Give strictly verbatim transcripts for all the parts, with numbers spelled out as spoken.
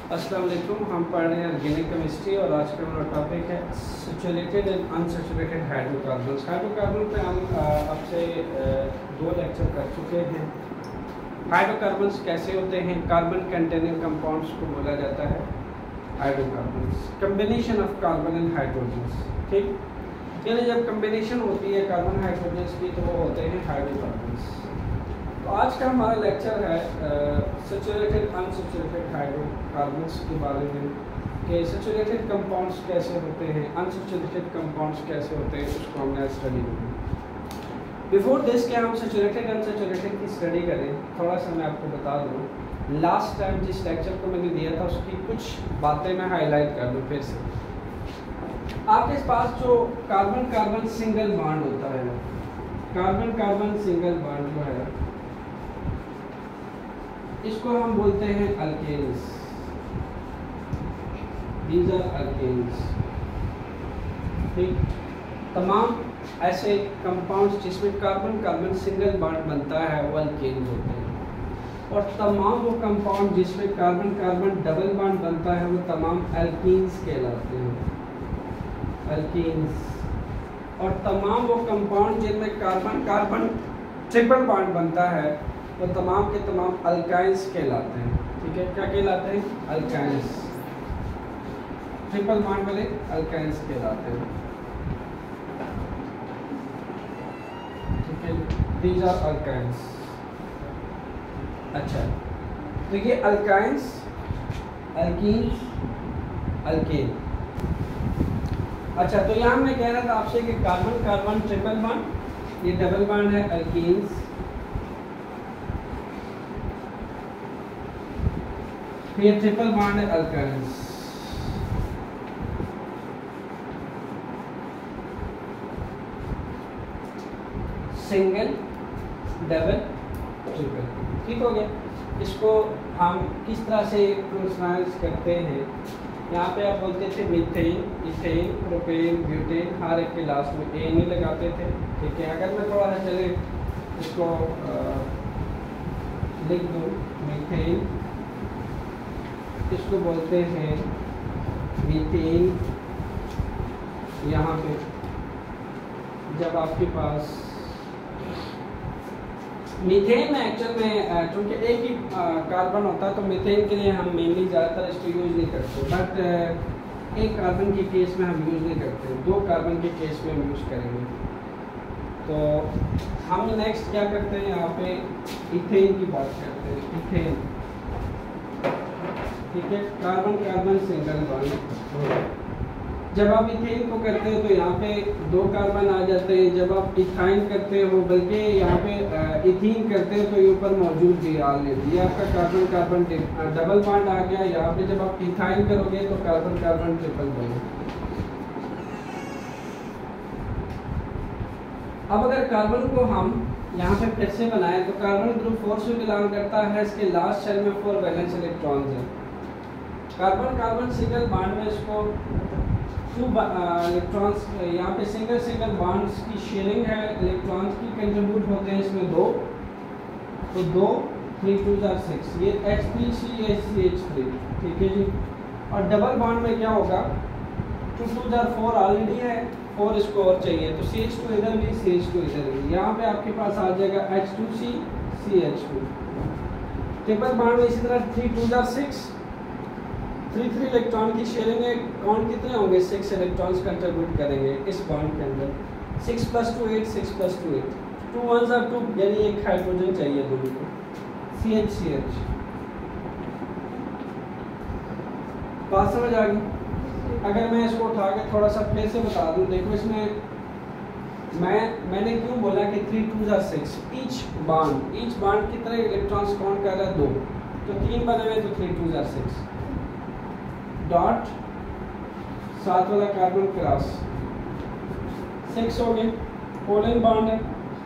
अस्सलाम वालेकुम। हम पढ़ रहे हैं ऑर्गेनिक केमिस्ट्री और आज का हमारा टॉपिक है saturated and unsaturated hydrocarbons. Hydrocarbon पे हम आपसे दो लेक्चर कर चुके हैं। हाइड्रोकार्बन्स कैसे होते हैं, कार्बन कंटेनिंग कंपाउंड्स को बोला जाता है hydrocarbons. Combination of carbon and hydrogens, ठीक, यानी जब कम्बिनेशन होती है कार्बन हाइड्रोजन्स की तो वो होते हैं हाइड्रोकार्बन्स। तो आज का हमारा लेक्चर है सैचुरेटेड अनसैचुरेटेड हाइड्रोकार्बन्स के बारे में कि सैचुरेटेड कंपाउंड्स कैसे होते हैं, अनसैचुरेटेड कंपाउंड्स कैसे होते हैं, उसको हमने स्टडी करनी। बिफोर दिस के हम सैचुरेटेड अनसैचुरेटेड की स्टडी करें, थोड़ा सा मैं आपको बता दूँ। लास्ट टाइम जिस लेक्चर को मैंने दिया था उसकी कुछ बातें मैं हाईलाइट कर दूँ फिर से। आपके पास जो कार्बन कार्बन सिंगल बॉन्ड होता है, कार्बन कार्बन सिंगल बॉन्ड जो है इसको हम बोलते हैं अल्केन्स। दीज आर अल्केन्स, ठीक। तमाम ऐसे कंपाउंड्स जिसमें कार्बन कार्बन सिंगल बॉन्ड बनता है वो अल्केन्स होते हैं, और तमाम वो कंपाउंड जिसमें कार्बन कार्बन डबल बॉन्ड बनता है वो तमाम अल्कीन्स कहलाते हैं, अल्कीन्स। और तमाम वो कंपाउंड जिनमें कार्बन कार्बन ट्रिपल बॉन्ड बनता है वो तमाम के तमाम अल्काइंस कहलाते हैं, ठीक है। क्या कहलाते हैं? अल्काइंस। ट्रिपल बॉन्ड वाले अल्काइंस कहलाते हैं, ठीक है। These are alkynes. अच्छा, तो ये अल्काइंस, अल्कीन्स, अल्केन। अच्छा, तो यहाँ मैं कह रहा था आपसे कि कार्बन कार्बन ट्रिपल बॉन्ड, ये डबल बॉन्ड है अल्कीन्स, ये ट्रिपल बॉन्ड है अल्काइंस। सिंगल, डबल, ट्रिपल, ठीक हो गया। इसको हम किस तरह से प्रोनाउंस करते हैं? यहाँ पे आप बोलते थे मीथेन, इथेन, प्रोपेन, ब्यूटेन, हर एक के लास्ट में ए नहीं लगाते थे, ठीक है। अगर मैं थोड़ा सा चले इसको आ, लिख दूँ, मीथेन, इसको बोलते हैं मीथेन। यहाँ पे जब आपके पास मीथेन में एक्चुअल में चूँकि एक ही कार्बन होता है तो मीथेन के लिए हम मेनली ज़्यादातर इसको यूज़ नहीं करते, बट एक कार्बन के केस में हम यूज़ नहीं करते, दो कार्बन के केस में हम यूज़ करेंगे। तो हम नेक्स्ट क्या करते हैं, यहाँ पे इथेन की बात करते हैं। इथेन, ठीक है, कार्बन कार्बन सिंगल बॉन्ड। जब आप इथेन को करते हो तो यहाँ पे दो कार्बन आ जाते हैं। जब आप इथाइन करते हो, बल्कि यहाँ पे इथीन करते हो तो ये ऊपर मौजूद भी ऑलरेडी ये आपका कार्बन कार्बन डबल बॉन्ड आ गया। यहाँ पे जब आप इथाइन करोगे तो कार्बन कार्बन ट्रिपल बॉन्ड। अब अगर कार्बन को हम यहाँ पे फिर से बनाए तो कार्बन ग्रुप फोर से बिलोंग करता है, इसके लास्ट शेल में फोर वैलेंस इलेक्ट्रॉन्स हैं। कार्बन कार्बन सिंगल बॉन्ड में इसको टू इलेक्ट्रॉन्स, यहाँ पे सिंगल सिंगल बॉन्ड्स की शेयरिंग है, इलेक्ट्रॉन्स की कंट्रीब्यूट होते हैं इसमें दो, तो दो थ्री टू जार सिक्स, ये H three C H C H three, ठीक है जी। और डबल बॉन्ड में क्या होगा, टू टू जार फोर ऑलरेडी है, फोर इसको और चाहिए, तो सी एच टू इधर भी, सी एच टू इधर भी। यहाँ पे आपके पास आ जाएगा H two C C H two. Triple bond में इसी तरह थ्री टू जार सिक्स, थ्री थ्री इलेक्ट्रॉन की शेयरिंग है, काउंट कितने होंगे, सिक्स इलेक्ट्रॉन्स कंट्रीब्यूट करेंगे इस बॉन्ड के अंदर। Six plus two eight, six plus two eight, two one जार टू, यानी एक हाइड्रोजन चाहिए दोनों को, सी एच सी एच। बात समझ आ गई? अगर मैं इसको उठा के थोड़ा सा फिर से बता दूं, देखो इसमें मैं मैंने क्यों बोला कि थ्री टू जार six, each bond each bond की तरह इलेक्ट्रॉन्स काउंट कर रहा है दो, तो तीन बने हुए तो थ्री टू जार सिक्स डॉट सात वाला कार्बन क्रॉस सिक्स हो गए। कोलन बॉन्ड है,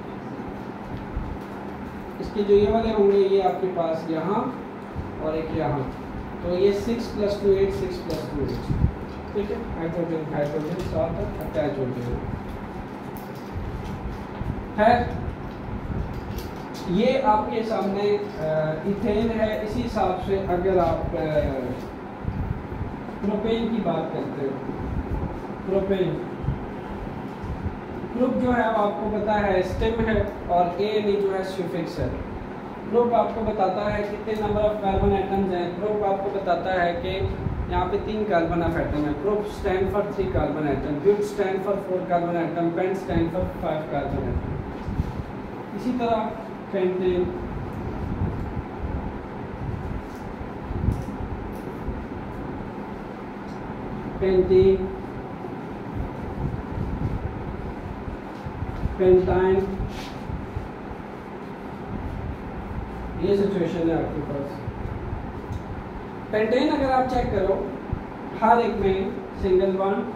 इसके जो ये वाले होंगे ये आपके पास यहाँ और एक यहाँ, तो ये six plus two eight, six plus two eight, ठीक है। हाइड्रोजन हाइड्रोजन साथ अटैच हो गए है। ये आपके सामने इथेन है। इसी हिसाब से अगर आप प्रोपेन की बात करते हैं। प्रोपेन ग्रुप जो है वो आपको पता है स्टेम है और ए एन ई जो है सफिक्स है। ग्रुप आपको बताता है कितने नंबर ऑफ कार्बन एटम्स हैं। ग्रुप आपको बताता है कि यहाँ पे तीन कार्बन ऑफ एटम है। Group stand for three carbon atom, but stand for four carbon atom, pent stand for five carbon atom. इसी तरह पेंटेन, पेंटीन, पेंटाइन, ये सिचुएशन है आपके पास। पेंटेन अगर आप चेक करो हर एक में single bond,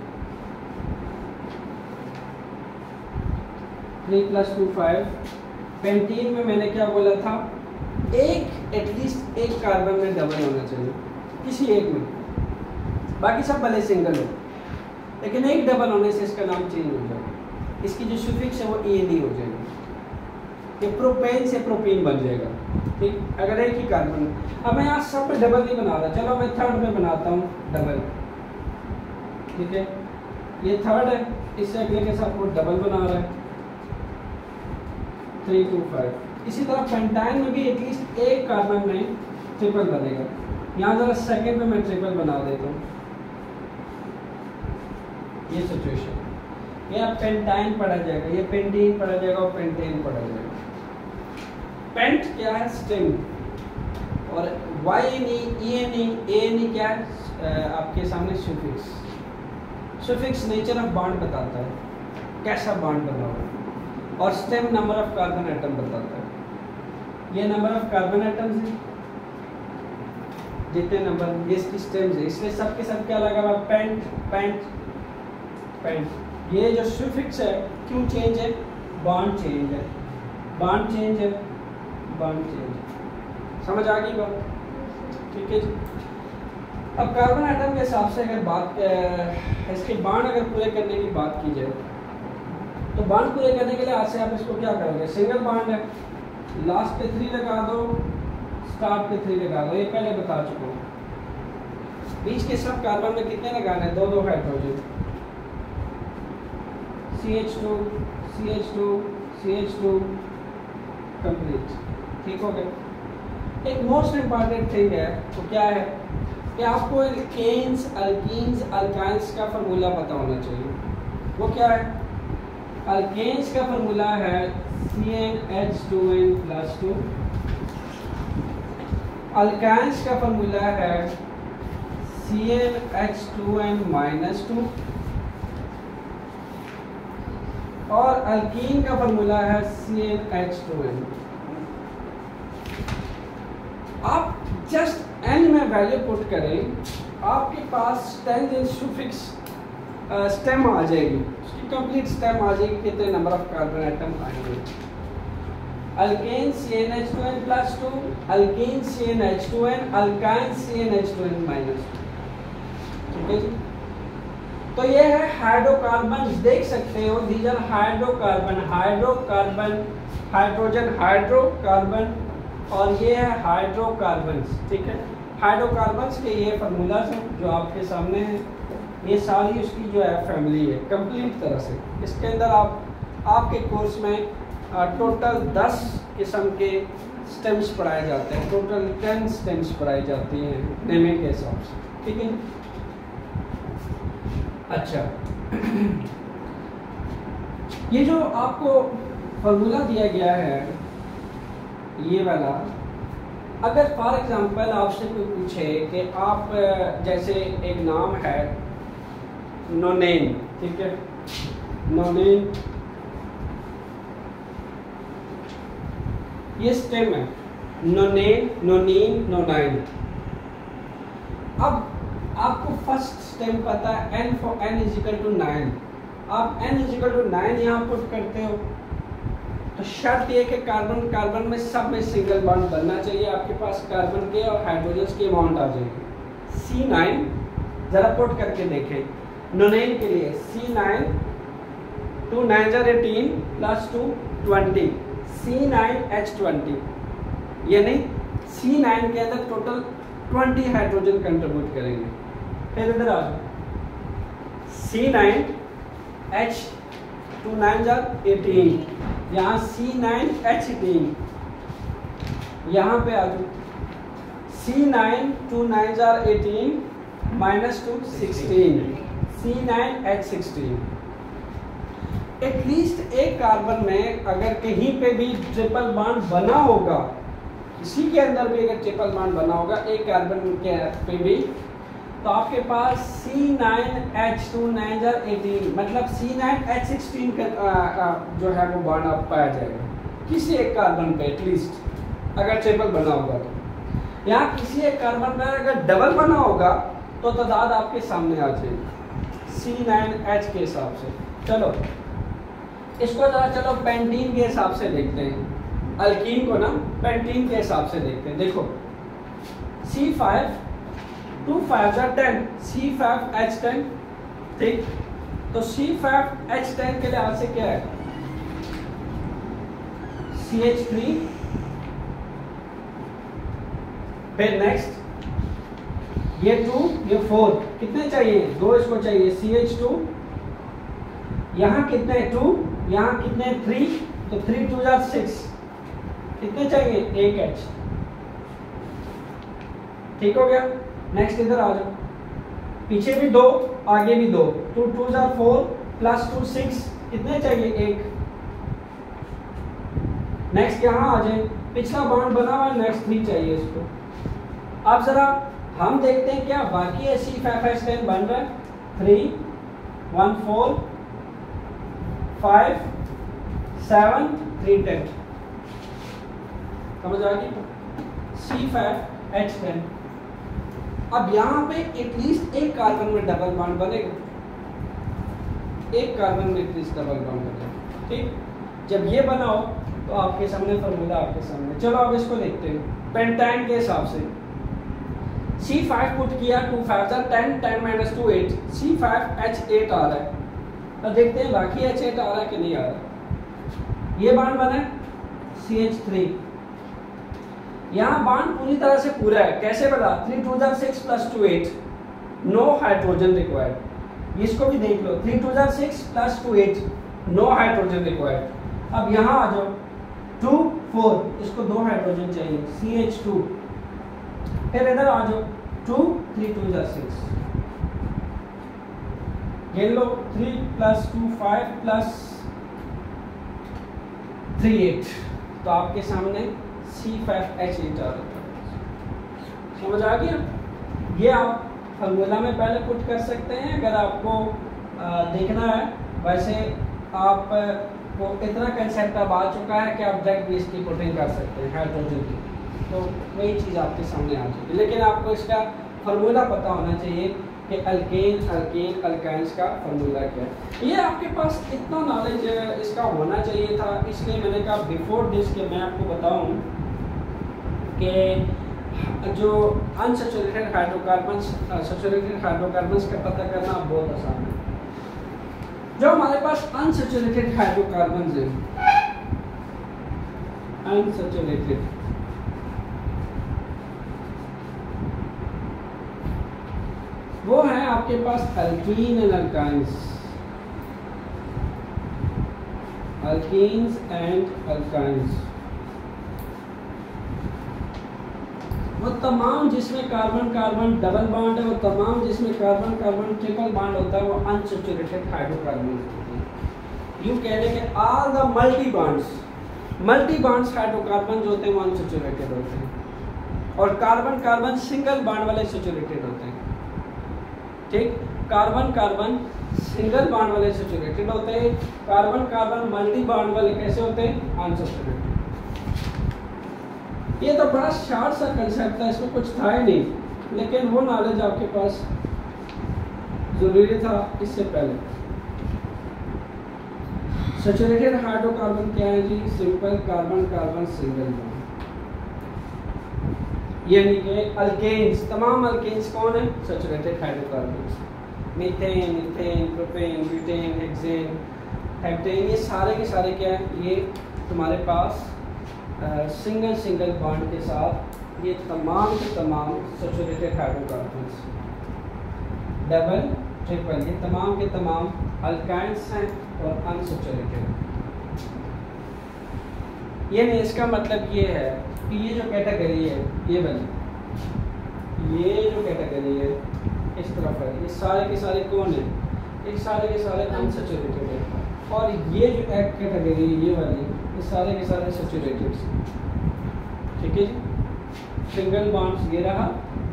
three plus two five. Pentene में मैंने क्या बोला था, एक एटलीस्ट एक कार्बन में डबल होना चाहिए किसी एक में, बाकी सब भले सिंगल हो, लेकिन एक डबल होने से इसका नाम चेंज हो जाएगा। इसकी जो सुफिक्स है वो ए एन ई हो जाएगी, ये प्रोपेन से प्रोपीन बन जाएगा। ठीक, अगर एक ही कार्बन। अब मैं यहाँ सब पे डबल नहीं बना रहा, चलो मैं थर्ड में बनाता हूँ डबल। ठीक है, ये थर्ड है, इससे अगले के साथ वो डबल बना रहा है, थ्री टू फाइव। इसी तरह पेंटाइन में भी एटलीस्ट एक कार्बन में ट्रिपल बनेगा। यहाँ जरा सेकेंड में मैं ट्रिपल बना देता हूँ, ये सिचुएशन। ये अब पेंटाइन पढ़ा जाएगा, ये पेंटीन पढ़ा जाएगा और पेंटेन पढ़ा जाएगा। पेंट क्या है, स्टेम, और Y N E, E N E, A N E क्या है आपके सामने suffix. Suffix nature of bond बताता है, कैसा बॉन्ड बना हुआ है, और stem number of carbon atom बताता है। ये नंबर ऑफ कार्बन एटम्स है, जितने नंबर, ये इसकी स्टेम्स है, इसलिए सबके सब क्या लगा हुआ, पेंट पेंट पेंट। ये जो सुफिक्स है क्यों चेंज है, बॉन्ड चेंज है, बॉन्ड चेंज है, बॉन्ड चेंज है। समझ आ गई बात? ठीक है जी। अब कार्बन एटम के हिसाब से अगर बात इसके बॉन्ड अगर पूरे करने की बात की जाए, तो बॉन्ड पूरे करने के लिए आज से आप इसको क्या करोगे, सिंगल बॉन्ड है, लास्ट पे थ्री लगा दो, स्टार्ट पे थ्री लगा दो, ये पहले बता चुका हूँ। बीच के सब कार्बन में कितने लगाने हैं, दो दो hydrogen, C H two, C H two, C H two, complete. ठीक हो गया। एक मोस्ट इम्पॉर्टेंट थिंग है, तो क्या है कि आपको एल्केन्स, अल्कीन्स, अल्काइंस का फार्मूला पता होना चाहिए। वो क्या है, अल्केन्स का फार्मूला है C N H two N plus two, alkynes का फार्मूला है C N H two N minus two, और अल्कीन का फार्मूला है C N H two N. आप जस्ट एन में वैल्यू पुट करें, आपके पास स्टेम सुफिक्स स्टेम आ जाएगी, उसकी कंप्लीट स्टेम आ जाएगी, कितने नंबर ऑफ कार्बन एटम आएंगे। Alkane C N H two N plus two, alkene C N H two N, alkyne C N H two N minus two. ठीक है जी। तो ये है हाइड्रोकार्बन, देख सकते हो these are hydrocarbon, hydrocarbon, hydrogen hydrocarbon, और ये है हाइड्रोकार्बन्स। ठीक है, हाइड्रोकार्बन्स के ये फार्मूलाज हैं जो आपके सामने हैं, ये सारी उसकी जो है फैमिली है कंप्लीट तरह से। इसके अंदर आप आपके कोर्स में टोटल दस किस्म के स्टेम्स पढ़ाए जाते हैं, टोटल टेन स्टेम्स पढ़ाई जाती हैं नेमिंग के हिसाब से। ठीक है, अच्छा ये जो आपको फॉर्मूला दिया गया है ये वाला, अगर फॉर एग्जांपल आपसे कोई पूछे कि आप जैसे एक नाम है नोनेन, ठीक है, नोनेन ये स्टेम है, नोनेन, नोनीन, नोनाइन। अब आपको फर्स्ट स्टेम पता है n for n is equal to nine, आप n is equal to nine यहाँ पुट करते हो, तो शर्त ये कि कार्बन कार्बन में सब में सिंगल बॉन्ड बनना चाहिए, आपके पास कार्बन के और हाइड्रोजन की अमाउंट आ जाएगी सी नाइन। जरा पुट करके देखें नोनेन के लिए सी नाइन, टू नाइन जार eighteen plus two twenty, C nine H twenty, यानी सी नाइन के अंदर टोटल ट्वेंटी हाइड्रोजन कंट्रीब्यूट करेंगे। फिर इधर आ जाओ, C nine H two nine जार एटीन, यहाँ सी नाइन एच एटीन, यहाँ पे आ जाओ सी नाइन टू नाइन जार eighteen minus two sixteen, C nine H sixteen. At least एक कार्बन में अगर कहीं पे भी ट्रिपल बॉन्ड बना होगा, इसी के अंदर भी अगर ट्रिपल बॉन्ड बना होगा एक कार्बन के पे भी, तो आपके पास C nine H two nine जार एटीन मतलब सी नाइन एच सिक्सटीन का आ, आ, जो है वो बॉन्ड आप पाया जाएगा किसी एक कार्बन पे एटलीस्ट अगर ट्रिपल बना होगा। तो यहाँ किसी एक कार्बन पे अगर डबल बना होगा तो तादाद आपके सामने आ जाएगी सी नाइन एच के हिसाब से। चलो इसको जरा चलो पेंटीन के हिसाब से देखते हैं, अल्कीन को ना पेंटीन के हिसाब से देखते हैं। देखो सी फाइव टू फाइव जार ten, C five H ten, ठीक। तो सी फाइव एच टेन के लिहाज से क्या है, सी एच थ्री, फिर नेक्स्ट ये टू ये फोर, कितने चाहिए, दो इसको चाहिए, सी एच टू, यहाँ कितने टू, यहाँ कितने थ्री, तो थ्री टू जार सिक्स, कितने चाहिए, एक एच, ठीक हो गया। नेक्स्ट इधर आ जाओ, पीछे भी दो आगे भी दो, टू टू जार फोर प्लस टू सिक्स, कितने चाहिए, एक। नेक्स्ट यहाँ आ जाए, पिछला बॉन्ड बना हुआ है, नेक्स्ट थ्री चाहिए इसको। अब जरा हम देखते हैं क्या बाकी है, सी फाइव एच टेन बन रहा है, three one four five seven three ten, समझ आ गई, सी फाइव एच टेन। अब यहाँ पे एटलीस्ट एक कार्बन में डबल बॉन्ड बनेगा, एक कार्बन में एटलीस्ट डबल बॉन्ड बनेगा, ठीक। जब ये बनाओ तो आपके सामने फॉर्मूला आपके सामने। चलो अब इसको देखते हैं पेंटाइन के हिसाब से। सी फाइव पुट किया, टू फाइव जार ten, ten minus two eight, C five H eight आ रहा है। अब देखते हैं बाकी एच एट आ रहा है कि नहीं आ रहा। ये बॉन्ड बना सी एच थ्री, यहाँ बॉन्ड पूरी तरह से पूरा है, कैसे बना, थ्री टू जार six plus two eight, no hydrogen required. इसको भी देख लो, थ्री टू जार six plus two eight, no hydrogen required. अब यहाँ आ जाओ, टू फोर, इसको दो हाइड्रोजन चाहिए, सी एच टू। फिर इधर आ जाओ, टू थ्री टू जार सिक्स, ये लो, three plus two five plus three eight, तो आपके सामने सी फाइव एच एट आ रहा है। समझ आ गया। ये आप फॉर्मूला में पहले पुट कर सकते हैं अगर आपको आ, देखना है। वैसे आप को इतना कंसेप्ट अब आ चुका है कि आप डायरेक्ट भी इसकी पुटिंग कर सकते हैं हाइड्रोजन की, तो वही चीज़ आपके सामने आ जाएगी। लेकिन आपको इसका फार्मूला पता होना चाहिए कि अल्केन अल्केन अल्काइंस का फार्मूला क्या है। ये आपके पास इतना नॉलेज इसका होना चाहिए था, इसलिए मैंने कहा बिफोर दिस कि मैं आपको बताऊं कि जो अनसैचुरेटेड हाइड्रोकार्बन्स सैचुरेटेड हाइड्रोकार्बन्स का पता करना बहुत आसान है। जो हमारे पास अनसैचुरेटेड हाइड्रोकार्बन्स हैं, अनसैचुरेटेड, वो है आपके पास alkene and alkynes, alkenes and alkynes. वो तमाम जिसमें कार्बन कार्बन डबल बॉन्ड है, वो तमाम जिसमें कार्बन कार्बन ट्रिपल बॉन्ड होता है, वो अनसैचुरेटेड हाइड्रोकार्बन होते हैं। यूँ कह लें कि all the multi bonds multi bonds hydrocarbon जो होते हैं वो अनसैचुरेटेड होते हैं, और कार्बन कार्बन सिंगल बॉन्ड वाले सैचुरेटेड होते हैं, ठीक। कार्बन कार्बन सिंगल बॉन्ड वाले सैचुरेटेड होते हैं, कार्बन कार्बन मल्टी बॉन्ड वाले कैसे होते हैं, अनसैचुरेटेड। ये तो बड़ा शार्ट सा कंसेप्ट था, इसमें कुछ था ही नहीं, लेकिन वो नॉलेज आपके पास जरूरी था इससे पहले। सैचुरेटेड हाइड्रोकार्बन क्या है जी, simple carbon carbon single bond, यानी कि अल्केन्स, तमाम अल्केन्स कौन है, saturated hydrocarbons. Methane, ethane, propane, butane, hexane, heptane, ये सारे के सारे क्या है, ये तुम्हारे पास सिंगल सिंगल बॉन्ड के साथ, ये तमाम के तमाम सैचुरेटेड हाइड्रोकार्बन्स। डबल, ट्रिपल, ये तमाम के तमाम अल्काइंस हैं और अनसैचुरेटेड। ये नहीं, इसका मतलब ये है कि ये जो कैटेगरी है, ये वाली, ये जो कैटेगरी है इस तरफ है, ये सारे के सारे कौन है? ये सारे के सारे अनसैचुरेटेड है। और ये जो एक कैटेगरी है, ये वाली, ये सारे के सारे सैचुरेटेड। ठीक है जी। सिंगल बॉन्ड्स ये रहा,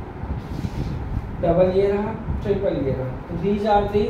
डबल ये रहा, ट्रिपल ये रहा। तो these are the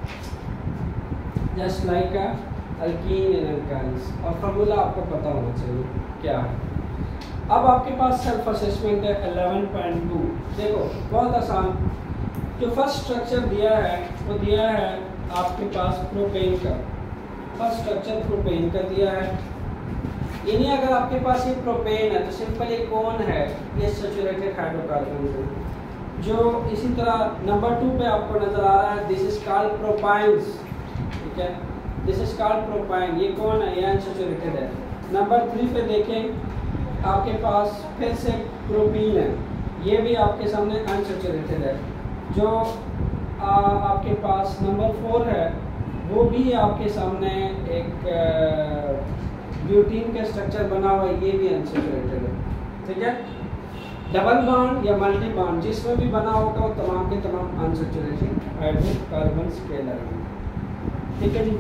just like a alkene and alkynes. और फार्मूला आपको पता होना चाहिए क्या है। अब आपके पास सेल्फ असेसमेंट है इलेवन पॉइंट टू। देखो बहुत आसान, जो फर्स्ट स्ट्रक्चर दिया है वो दिया है आपके पास प्रोपेन का। फर्स्ट स्ट्रक्चर प्रोपेन का दिया है। यानी अगर आपके पास ये प्रोपेन है तो सिंपली कौन है? ये सैचुरेटेड हाइड्रोकार्बन है। जो इसी तरह नंबर टू पे आपको नजर आ रहा है, दिस इज कॉल्ड प्रोपाइन्स। ठीक है, दिस इज कॉल्ड प्रोपाइन। ये कौन है? ये अनसैचुरेटेड है। नंबर थ्री पे देखें, आपके पास फिर से प्रोपीन है, ये भी आपके सामने अनसैचुरेटेड है। जो आ, आपके पास नंबर फोर है वो भी आपके सामने एक ब्यूटीन का स्ट्रक्चर बना हुआ है, ये भी अनसैचुरेटेड है। ठीक है, डबल बॉन्ड या मल्टी बॉन्ड जिसमें भी बना होगा वो तमाम के तमाम अनसैचुरेटेड हाइड्रोकार्बन्स कहलाएंगे। ठीक है जी।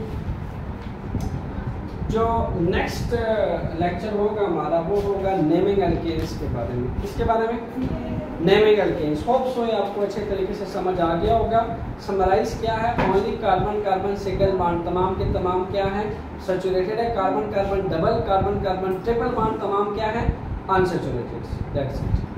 जो नेक्स्ट लेक्चर होगा हमारा वो होगा नेमिंग अल्केन्स के बारे में। किसके बारे में? Naming alkanes. होप सो ये आपको अच्छे तरीके से समझ आ गया होगा। समराइज क्या है? Only carbon carbon single bond तमाम के तमाम क्या है? सैचुरेटेड है। Carbon carbon double, carbon carbon triple bond तमाम क्या है? अनसैचुरेटेड। That's it.